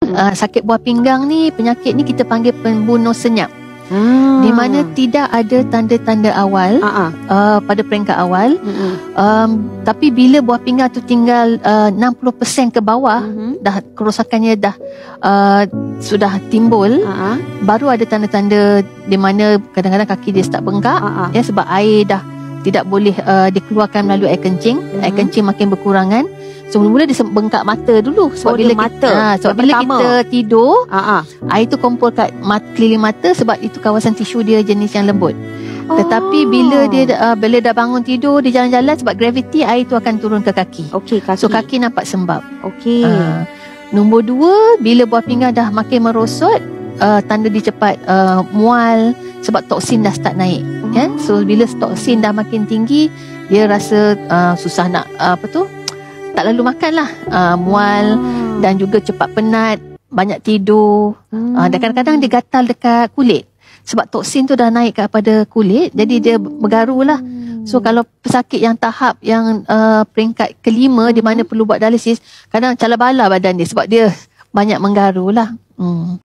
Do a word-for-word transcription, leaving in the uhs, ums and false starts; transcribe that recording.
uh, sakit buah pinggang ni, penyakit ni kita panggil pembunuh senyap. Hmm. Di mana tidak ada tanda-tanda awal uh-uh. uh, pada peringkat awal. Uh-uh. um, Tapi bila buah pinggang tu tinggal uh, enam puluh peratus ke bawah, uh-huh. dah kerosakannya dah uh, sudah timbul, uh-huh. baru ada tanda-tanda di mana kadang-kadang kaki dia start bengkak, uh-huh. ya, sebab air dah tidak boleh uh, dikeluarkan melalui air kencing. Uh-huh. Air kencing makin berkurangan. So mula-mula dia bengkak mata dulu. Sebab oh, bila mata. Kita, ha, sebab bila pertama. kita tidur, uh-huh. air tu kumpul kat mat, keliling mata, sebab itu kawasan tisu dia jenis yang lembut. Oh. Tetapi bila dia uh, bila dah bangun tidur, dia jalan-jalan, sebab graviti, air tu akan turun ke kaki. Okey, kaki. So kaki nampak sembab. Okey. Uh, nombor dua, bila buah pinggang dah makin merosot, uh, tanda dia cepat uh, mual, sebab toksin dah start naik. Oh. Kan? So bila toksin dah makin tinggi, dia rasa uh, susah nak uh, apa tu? Tak lalu makan lah, uh, mual, hmm. dan juga cepat penat, banyak tidur, hmm. uh, dan kadang-kadang dia gatal dekat kulit, sebab toksin tu dah naik kepada kulit, jadi dia bergaru lah. So kalau pesakit yang tahap yang uh, peringkat kelima, hmm. di mana perlu buat dialisis, kadang cala bala badan dia, sebab dia banyak menggaru lah. hmm.